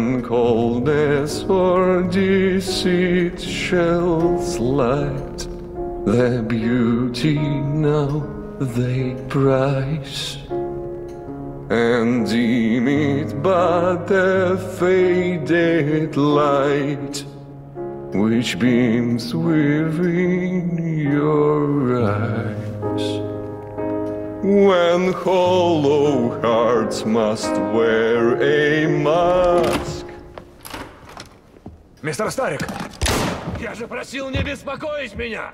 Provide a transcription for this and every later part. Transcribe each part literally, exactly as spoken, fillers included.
when coldness or deceit shall slight their beauty now they prize, and deem it but a faded light which beams within your eyes. When hollow hearts must wear a mask. Мистер Старик, я же просил не беспокоить меня!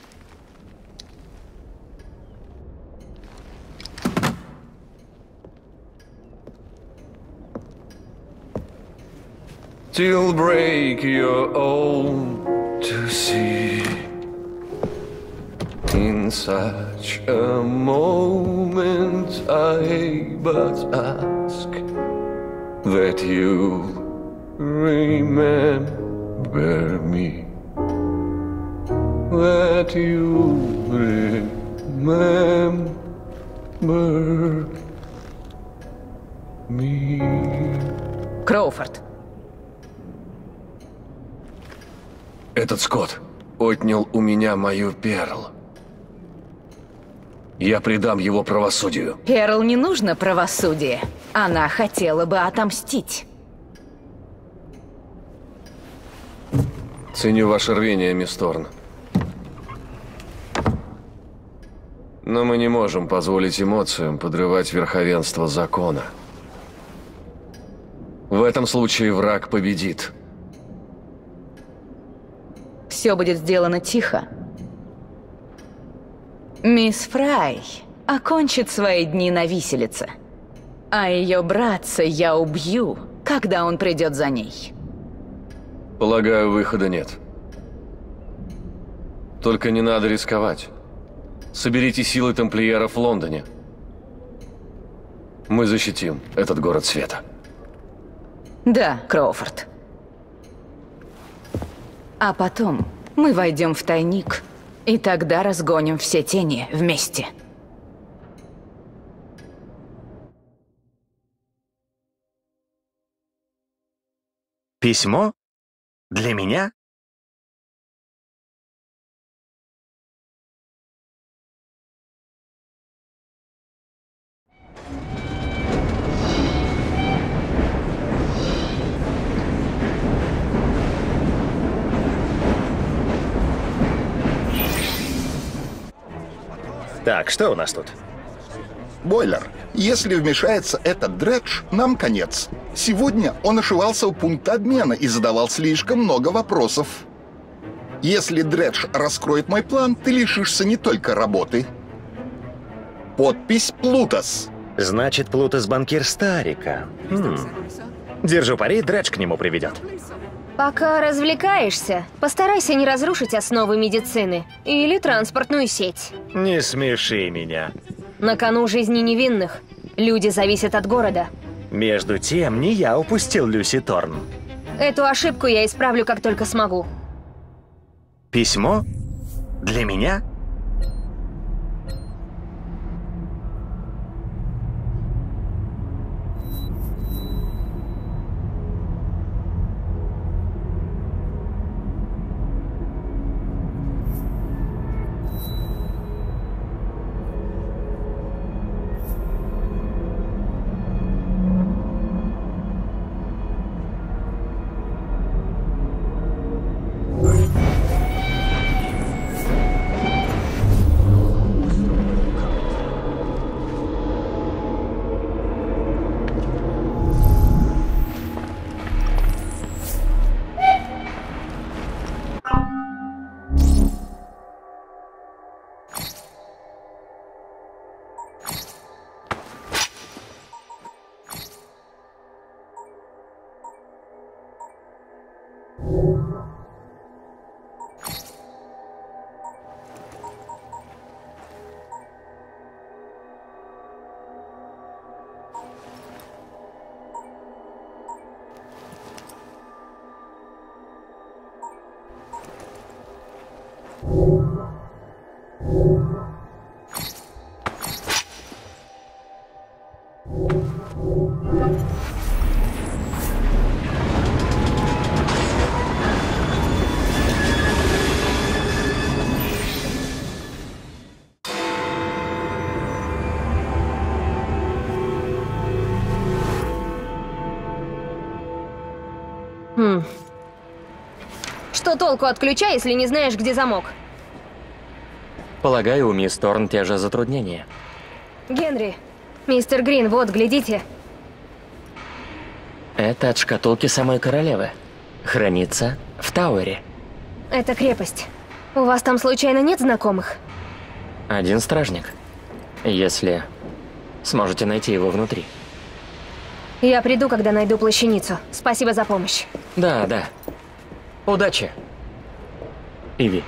Till break your own to see. In such a moment I but ask that you remember me, that you remember me. Кроуфорд. Этот Скотт отнял у меня мою Перл. Я предам его правосудию. Перл не нужно правосудие. Она хотела бы отомстить. Ценю ваше рвение, мисс Торн. Но мы не можем позволить эмоциям подрывать верховенство закона. В этом случае враг победит. Все будет сделано тихо. Мисс Фрай окончит свои дни на виселице. А ее братца я убью, когда он придет за ней. Полагаю, выхода нет. Только не надо рисковать. Соберите силы тамплиеров в Лондоне. Мы защитим этот город света. Да, Кроуфорд. А потом мы войдем в тайник, и тогда разгоним все тени вместе. Письмо? Для меня? Так, что у нас тут? Бойлер, если вмешается этот Дредж, нам конец. Сегодня он ошивался у пункта обмена и задавал слишком много вопросов. Если Дредж раскроет мой план, ты лишишься не только работы. Подпись Плутос. Значит, Плутос банкир Старика. Хм. Держу пари, Дредж к нему приведет. Пока развлекаешься, постарайся не разрушить основы медицины или транспортную сеть. Не смеши меня. На кону жизни невинных. Люди зависят от города. Между тем, не я упустил Люси Торн. Эту ошибку я исправлю, как только смогу. Письмо? Для меня? Хм. Что толку от ключа, если не знаешь, где замок? Полагаю, у мисс Торн те же затруднения. Генри, мистер Грин, вот, глядите. Это от шкатулки самой королевы. Хранится в Тауэре. Это крепость. У вас там случайно нет знакомых? Один стражник. Если сможете найти его внутри. Я приду, когда найду плащаницу. Спасибо за помощь. Да, да. Удачи, Иви.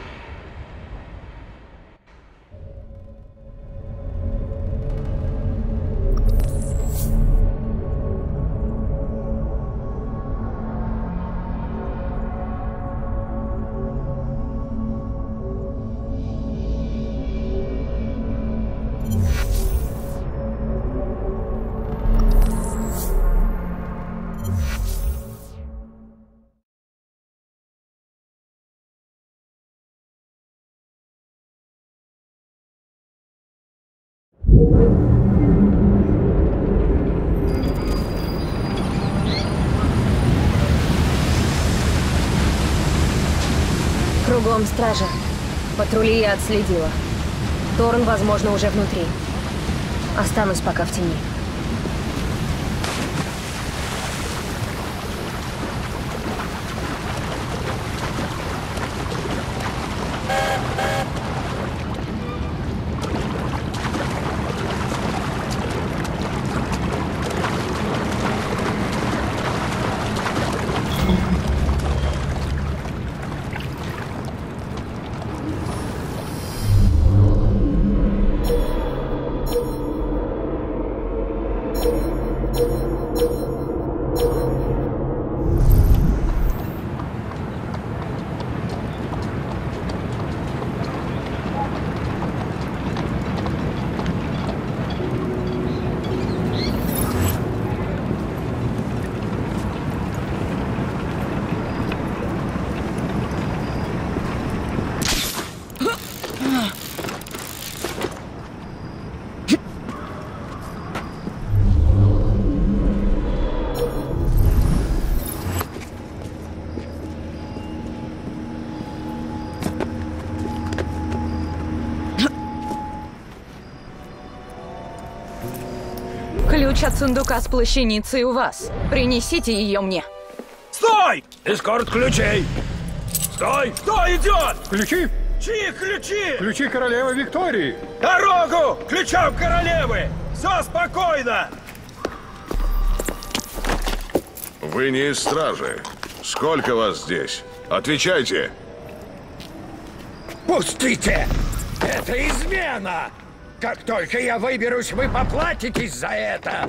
Кругом стража. Патрули я отследила. Торн, возможно, уже внутри. Останусь пока в тени. Ключ от сундука с плащаницей у вас. Принесите ее мне. Стой! Эскорт ключей! Стой! Кто идет? Ключи? Чьи ключи? Ключи королевы Виктории. Дорогу! Ключам королевы! Все спокойно! Вы не из стражи. Сколько вас здесь? Отвечайте! Пустите! Это измена! Как только я выберусь, вы поплатитесь за это!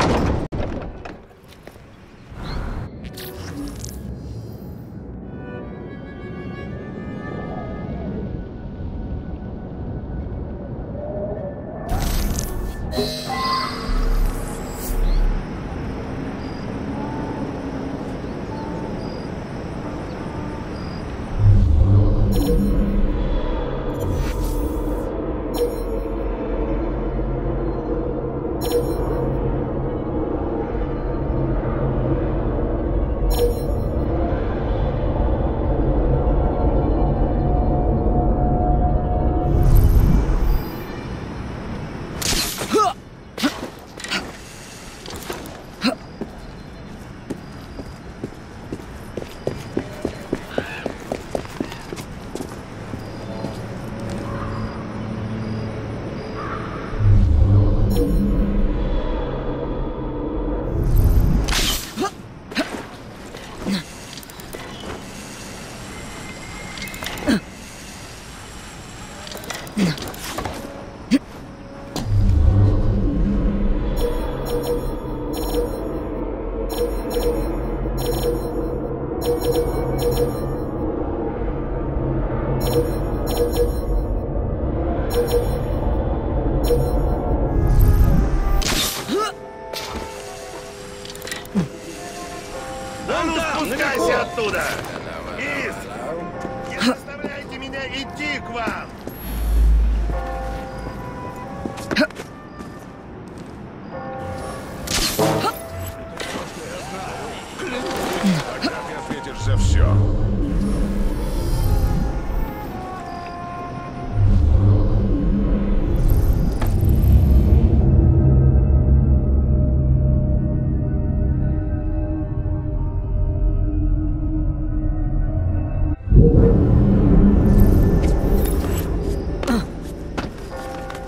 Да ну спускайся оттуда! Из! Не заставляйте меня идти к вам!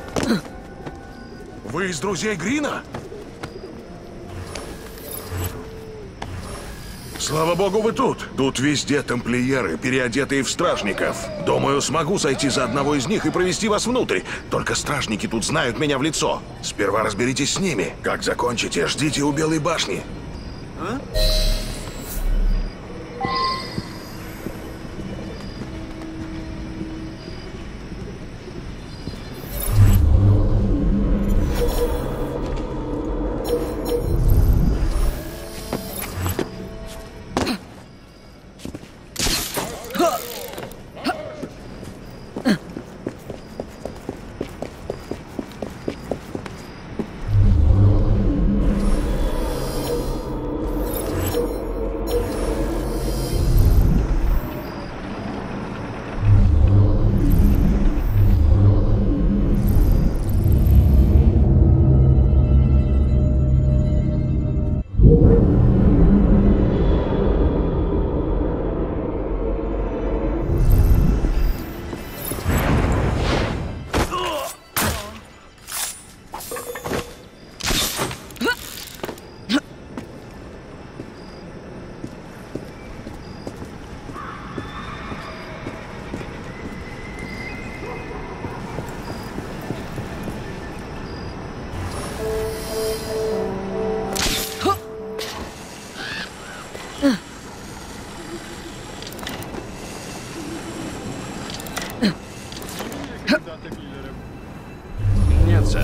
Вы из друзей Грина? Слава богу, вы тут. Тут везде тамплиеры, переодетые в стражников. Думаю, смогу сойти за одного из них и провести вас внутрь. Только стражники тут знают меня в лицо. Сперва разберитесь с ними. Как закончите, ждите у Белой башни. А? Нет, сэр.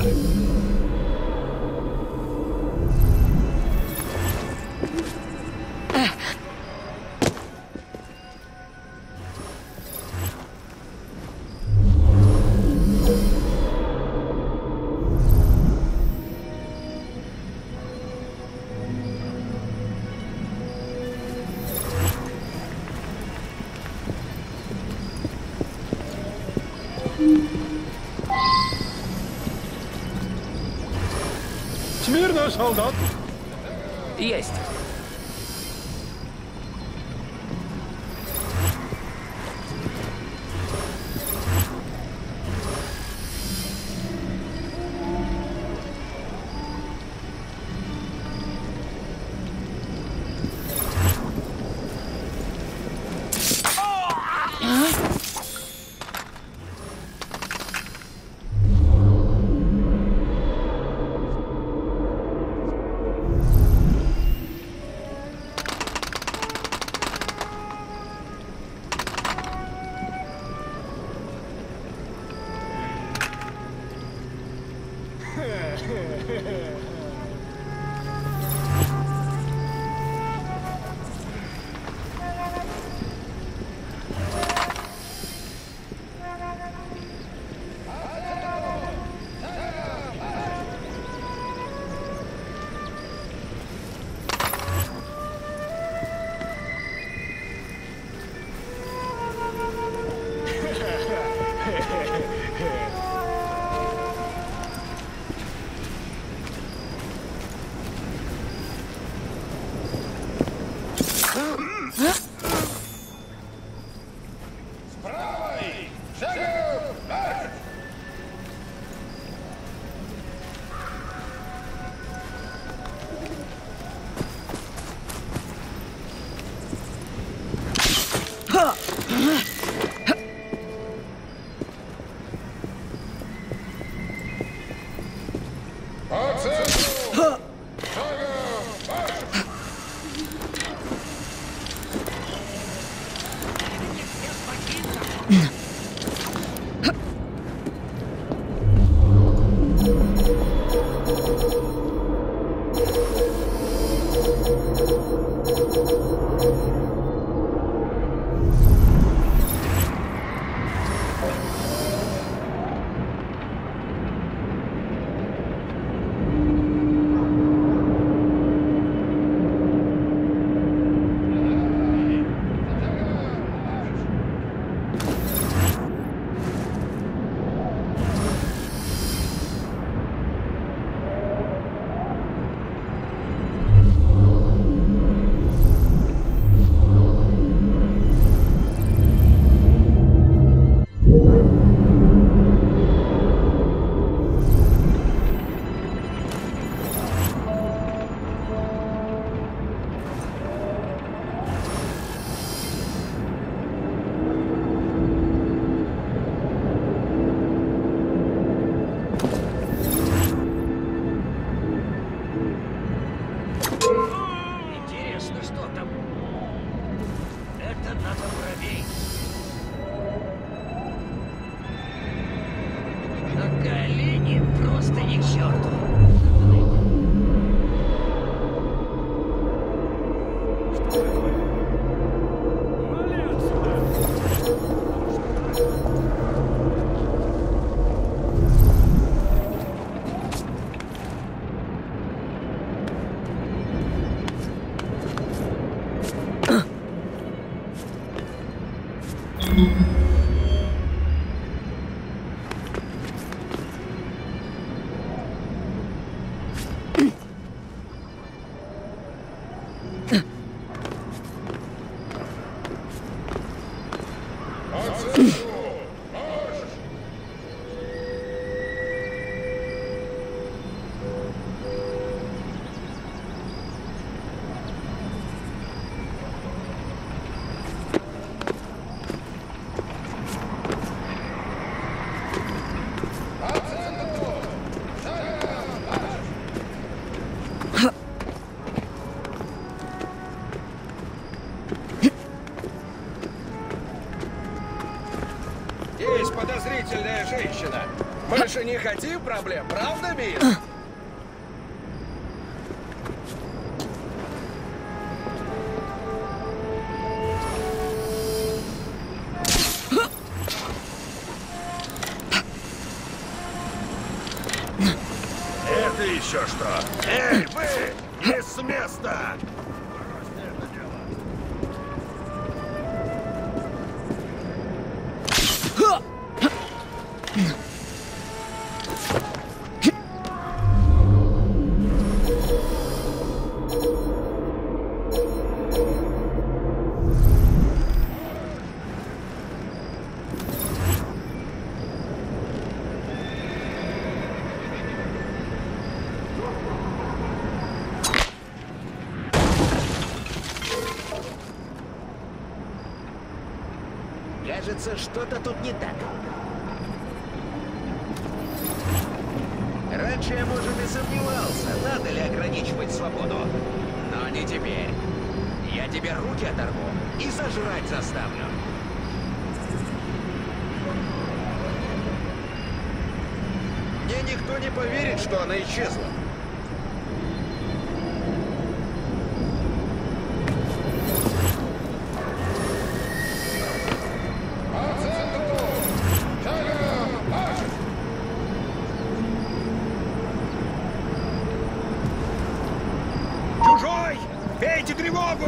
Смирно, солдат! Есть. Интересно, что там? Это надо проверить. На колени просто ни к черту. Есть подозрительная женщина. Мы же не хотим проблем, правда, мисс? Это еще что? Эй, вы! Не с места! Кажется, что-то тут не так. Раньше я, может, и сомневался, надо ли ограничивать свободу. Но не теперь. Я тебе руки оторву и сожрать заставлю. Мне никто не поверит, что она исчезла. Чужой! Бейте тревогу!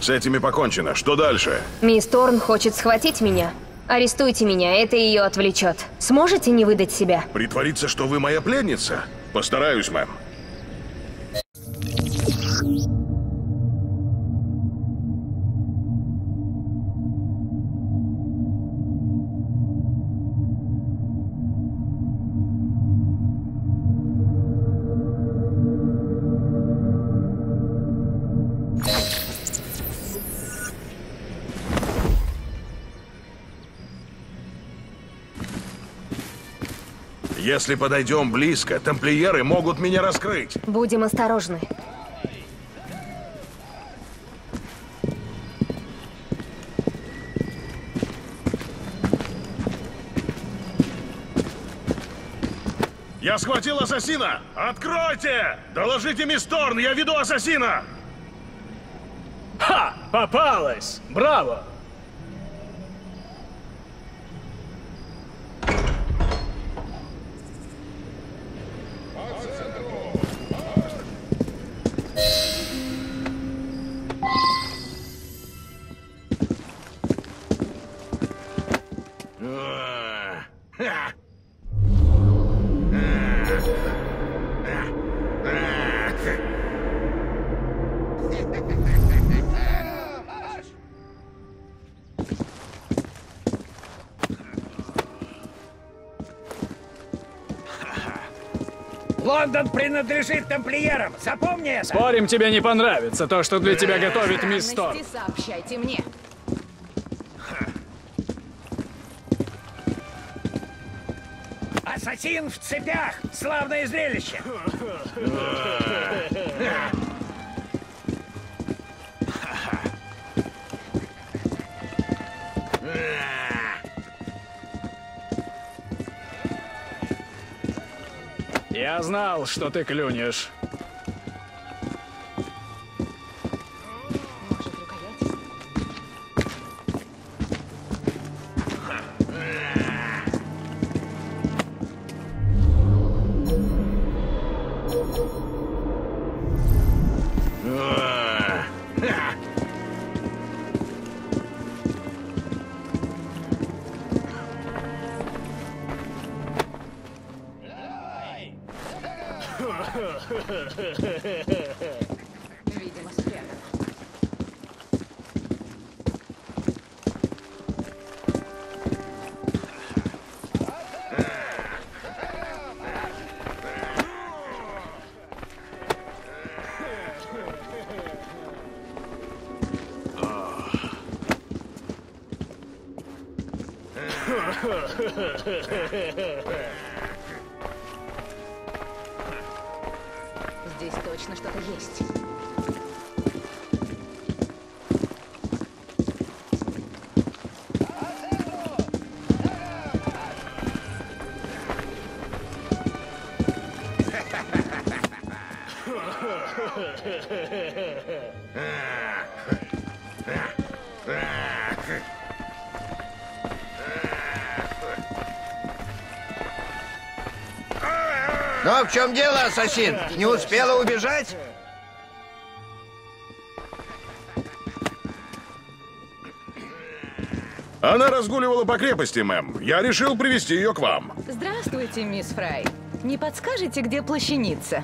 С этими покончено. Что дальше? Мисс Торн хочет схватить меня. Арестуйте меня, это ее отвлечет. Сможете не выдать себя? Притвориться, что вы моя пленница? Постараюсь, мэм. Если подойдем близко, тамплиеры могут меня раскрыть. Будем осторожны. Я схватил ассасина! Откройте! Доложите, мисс Торн, я веду ассасина! Ха! Попалась! Браво! Лондон принадлежит тамплиерам. Запомни это. Спорим, тебе не понравится то, что для тебя готовит мисс Торн. Сообщайте мне. Ассасин в цепях. Славное зрелище. Я знал, что ты клюнешь. Видимо, спрятано. Здесь точно что-то есть. Ну, в чем дело, ассасин? Не успела убежать? Она разгуливала по крепости, мэм. Я решил привести ее к вам. Здравствуйте, мисс Фрай. Не подскажете, где плащаница?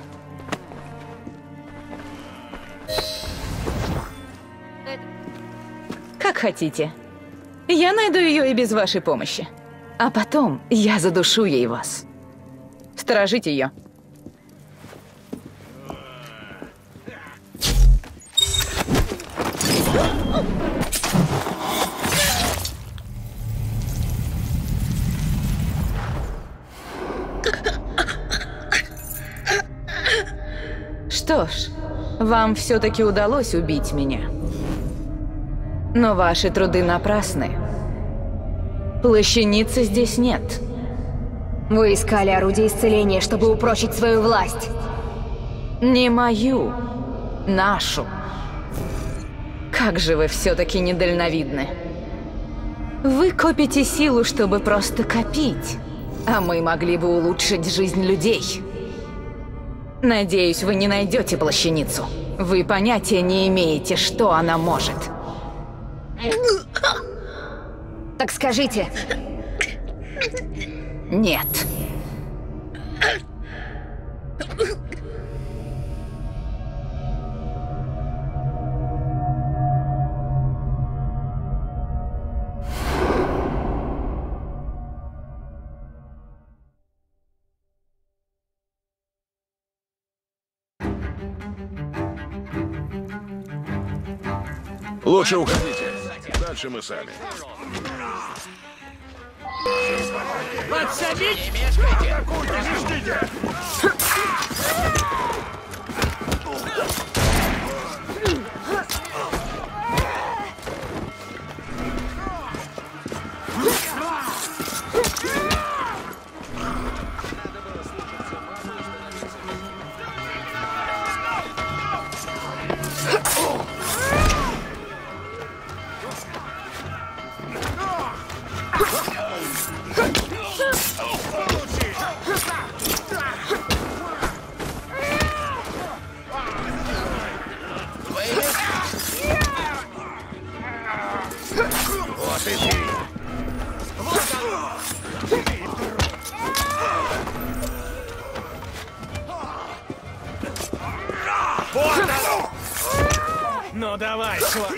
Как хотите. Я найду ее и без вашей помощи. А потом я задушу ей вас. Сторожите ее. Что ж, вам все-таки удалось убить меня. Но ваши труды напрасны. Плащаницы здесь нет. Вы искали орудие исцеления, чтобы упрочить свою власть. Не мою, нашу. Как же вы все-таки недальновидны. Вы копите силу, чтобы просто копить, а мы могли бы улучшить жизнь людей. Надеюсь, вы не найдете плащаницу. Вы понятия не имеете, что она может. Так скажите. Нет. Лучше уходите. Дальше мы сами. Подсадить! Не мешкайте! Ждите! Вот и ты! Вот оно! Ну давай, чувак!